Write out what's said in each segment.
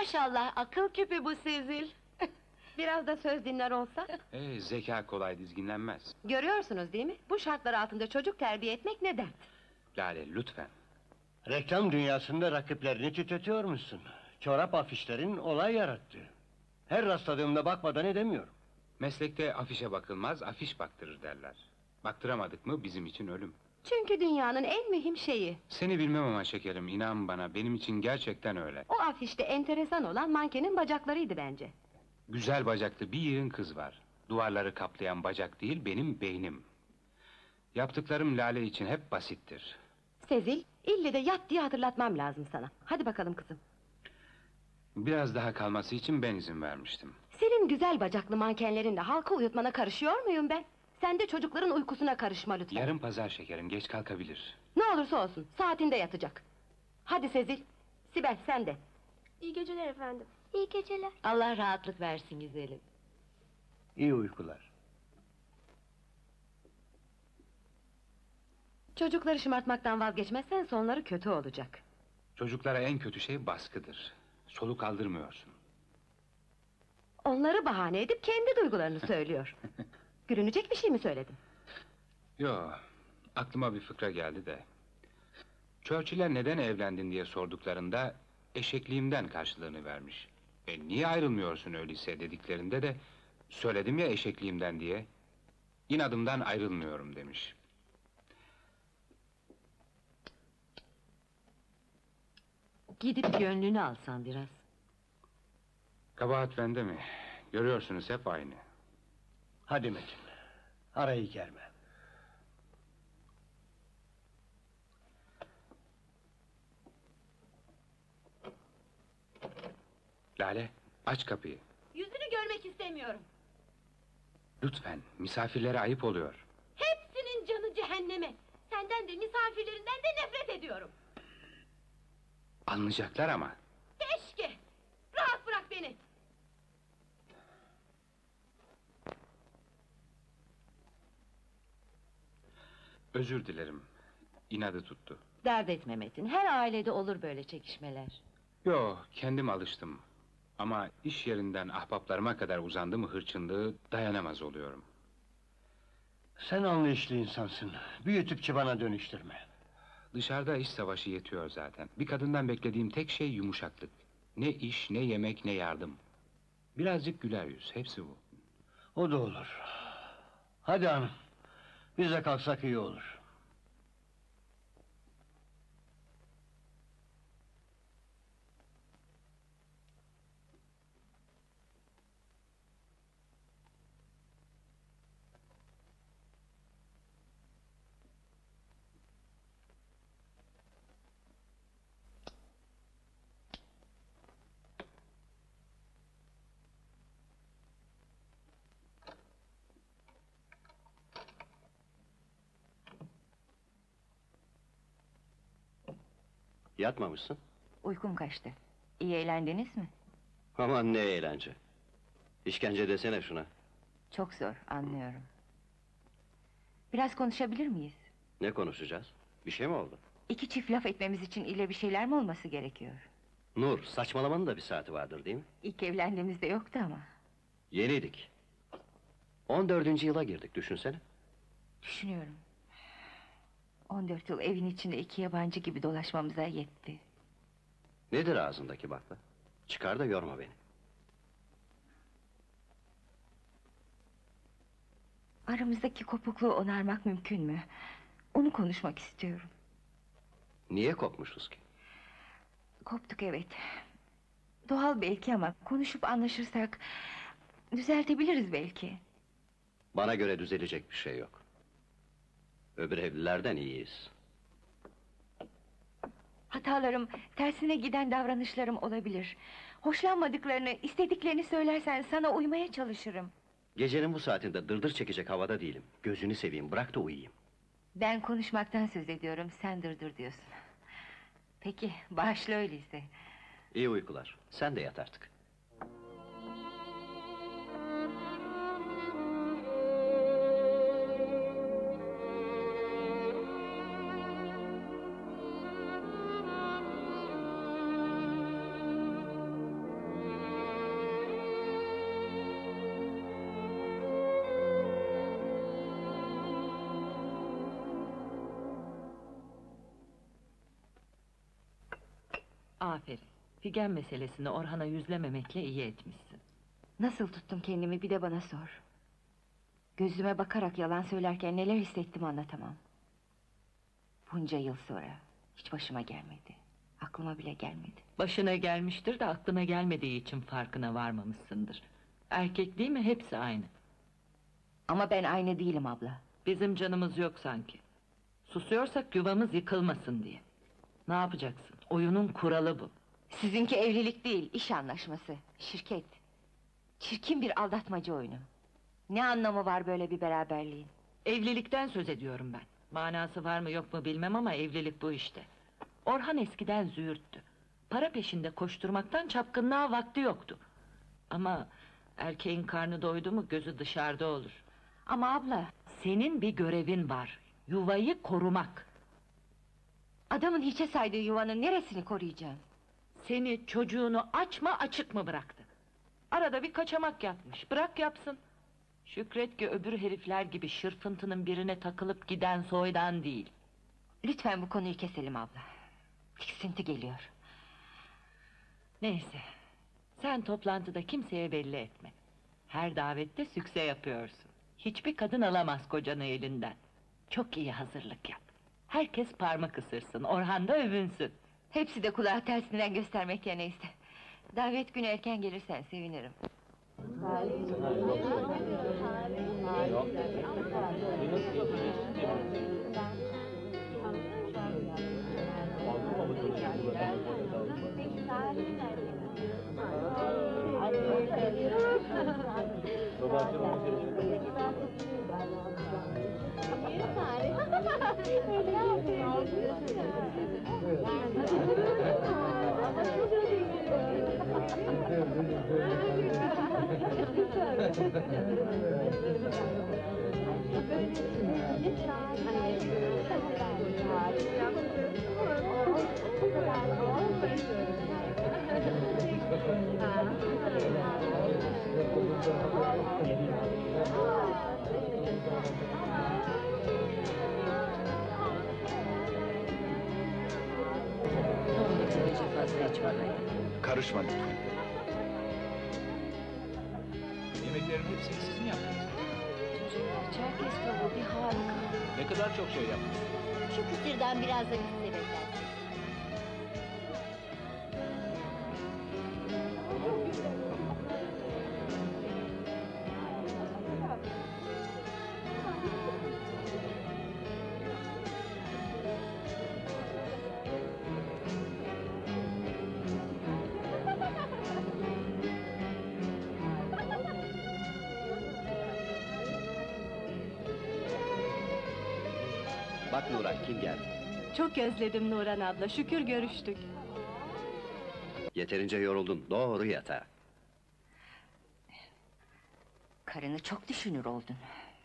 Maşallah, akıl küpü bu Sezil. Biraz da söz dinler olsa. Zeka kolay dizginlenmez. Görüyorsunuz değil mi? Bu şartlar altında çocuk terbiye etmek ne dert? Lale, lütfen. Reklam dünyasında rakiplerini titretiyormuşsun. Çorap afişlerin olay yarattı. Her rastladığımda bakmadan edemiyorum. Meslekte afişe bakılmaz, afiş baktırır derler. Baktıramadık mı bizim için ölüm. Çünkü dünyanın en mühim şeyi. Seni bilmem ama şekerim, inan bana, benim için gerçekten öyle. O afişte enteresan olan mankenin bacaklarıydı bence. Güzel bacaklı bir yığın kız var. Duvarları kaplayan bacak değil, benim beynim. Yaptıklarım Lale için hep basittir. Sezil, ille de yat diye hatırlatmam lazım sana. Hadi bakalım kızım. Biraz daha kalması için ben izin vermiştim. Senin güzel bacaklı mankenlerinle halka uyutmana karışıyor muyum ben? Sen de çocukların uykusuna karışma lütfen. Yarın pazar şekerim, geç kalkabilir. Ne olursa olsun, saatinde yatacak. Hadi Sezil, Sibel sen de. İyi geceler efendim. İyi geceler. Allah rahatlık versin güzelim. İyi uykular. Çocukları şımartmaktan vazgeçmezsen sonları kötü olacak. Çocuklara en kötü şey baskıdır. Soluk aldırmıyorsun. Onları bahane edip kendi duygularını söylüyor. Gülünecek bir şey mi söyledim? Yo, aklıma bir fıkra geldi de. Churchill'e neden evlendin diye sorduklarında eşekliğimden karşılığını vermiş. Niye ayrılmıyorsun öyleyse dediklerinde de söyledim ya eşekliğimden diye. İnadımdan ayrılmıyorum demiş. Gidip gönlünü alsan biraz. Kabahat bende mi? Görüyorsunuz hep aynı. Hadi Metin, arayı germe. Lale, aç kapıyı. Yüzünü görmek istemiyorum. Lütfen, misafirlere ayıp oluyor. Hepsinin canı cehenneme. Senden de misafirlerinden de nefret ediyorum. Anlayacaklar ama. Keşke! Rahat bırak beni! Özür dilerim. İnadı tuttu. Dert etme Metin, her ailede olur böyle çekişmeler. Yo, kendim alıştım. Ama iş yerinden ahbaplarıma kadar uzandı mı hırçınlığı dayanamaz oluyorum. Sen anlayışlı insansın. Büyütüp çıbana dönüştürme. Dışarıda iş savaşı yetiyor zaten. Bir kadından beklediğim tek şey yumuşaklık. Ne iş, ne yemek, ne yardım. Birazcık güler yüz, hepsi bu. O da olur. Hadi hanım, biz de kalksak iyi olur. Yatmamışsın. Uykum kaçtı. İyi eğlendiniz mi? Aman ne eğlence. İşkence desene şuna. Çok zor, anlıyorum. Biraz konuşabilir miyiz? Ne konuşacağız? Bir şey mi oldu? İki çift laf etmemiz için ille bir şeyler mi olması gerekiyor? Nur, saçmalamanın da bir saati vardır değil mi? İlk evlendiğimizde yoktu ama. Yeniydik. 14. yıla girdik, düşünsene. Düşünüyorum. 14 yıl evin içinde iki yabancı gibi dolaşmamıza yetti. Nedir ağzındaki bakla? Çıkar da yorma beni. Aramızdaki kopukluğu onarmak mümkün mü? Onu konuşmak istiyorum. Niye kopmuşuz ki? Koptuk evet. Doğal belki ama konuşup anlaşırsak düzeltebiliriz belki. Bana göre düzelecek bir şey yok. Öbür evlilerden iyiyiz. Hatalarım, tersine giden davranışlarım olabilir. Hoşlanmadıklarını, istediklerini söylersen sana uymaya çalışırım. Gecenin bu saatinde dırdır çekecek havada değilim. Gözünü seveyim, bırak da uyuyayım. Ben konuşmaktan söz ediyorum, sen dırdır diyorsun. Peki, bağışla öyleyse. İyi uykular, sen de yat artık. Aferin. Figen meselesini Orhan'a yüzlememekle iyi etmişsin. Nasıl tuttum kendimi bir de bana sor. Gözüme bakarak yalan söylerken neler hissettim anlatamam. Bunca yıl sonra hiç başıma gelmedi. Aklıma bile gelmedi. Başına gelmiştir de aklına gelmediği için farkına varmamışsındır. Erkek değil mi hepsi aynı. Ama ben aynı değilim abla. Bizim canımız yok sanki. Susuyorsak yuvamız yıkılmasın diye. Ne yapacaksın? Oyunun kuralı bu. Sizinki evlilik değil, iş anlaşması, şirket. Çirkin bir aldatmaca oyunu. Ne anlamı var böyle bir beraberliğin? Evlilikten söz ediyorum ben. Manası var mı yok mu bilmem ama evlilik bu işte. Orhan eskiden züğürttü. Para peşinde koşturmaktan çapkınlığa vakti yoktu. Ama erkeğin karnı doydu mu gözü dışarıda olur. Ama abla, Senin bir görevin var. Yuvayı korumak. adamın hiçe saydığı yuvanın neresini koruyacağım? Seni, çocuğunu aç mı açık mı bıraktı? Arada bir kaçamak yapmış. Bırak yapsın. Şükret ki öbür herifler gibi şırfıntının birine takılıp giden soydan değil. Lütfen bu konuyu keselim abla. Tiksinti geliyor. Neyse. Sen toplantıda kimseye belli etme. Her davette sükse yapıyorsun. Hiçbir kadın alamaz kocanı elinden. Çok iyi hazırlık yap. Herkes parmak ısırsın, Orhan da övünsün. Hepsi de kulağa tersinden göstermek ya neyse. Davet günü erken gelirsen sevinirim. Karışma lütfen. Yemeklerin hepsini siz mi yaptınız? Çerkez tavuğu bir harika. Ne kadar çok şey yaptınız. Şu kısırdan biraz da bize beklersin. Bak Nurhan, kim geldi? Çok özledim Nurhan abla, şükür görüştük. Yeterince yoruldun, doğru yatağa. Karını çok düşünür oldun.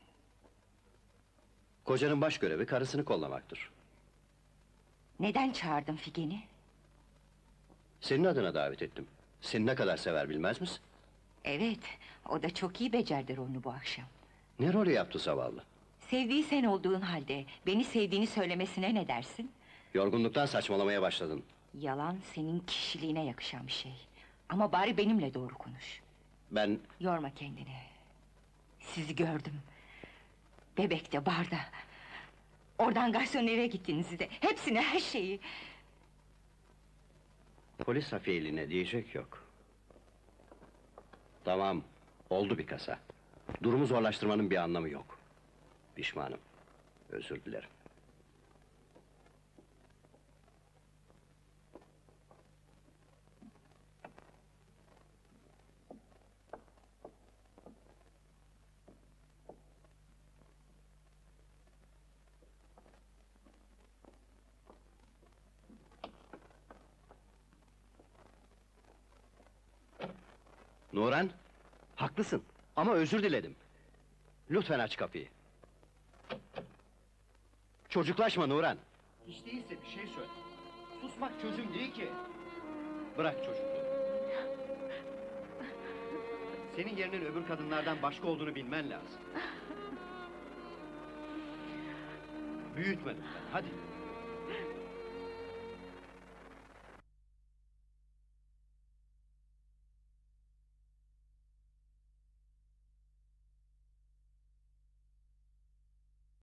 Kocanın baş görevi karısını kollamaktır. Neden çağırdın Figen'i? Senin adına davet ettim. Seni ne kadar sever bilmez misin? Evet, o da çok iyi becerdi onu bu akşam. Ne rolü yaptı zavallı? Sevdiği sen olduğun halde, beni sevdiğini söylemesine ne dersin? Yorgunluktan saçmalamaya başladın. Yalan senin kişiliğine yakışan bir şey. Ama bari benimle doğru konuş. Ben Yorma kendini. Sizi gördüm. Bebekte, barda. Oradan garsonere gittiğinizi de, hepsini, her şeyi. polis hafiyeliğine diyecek yok. Tamam, oldu bir kasa. Durumu zorlaştırmanın bir anlamı yok. Pişmanım, özür dilerim. Nuran, haklısın ama özür diledim. Lütfen aç kapıyı. Çocuklaşma Nuran. Hiç değilse bir şey söyle. Susmak çözüm değil ki. Bırak çocukluğu. Senin yerinin öbür kadınlardan başka olduğunu bilmen lazım. Büyütme lütfen, hadi.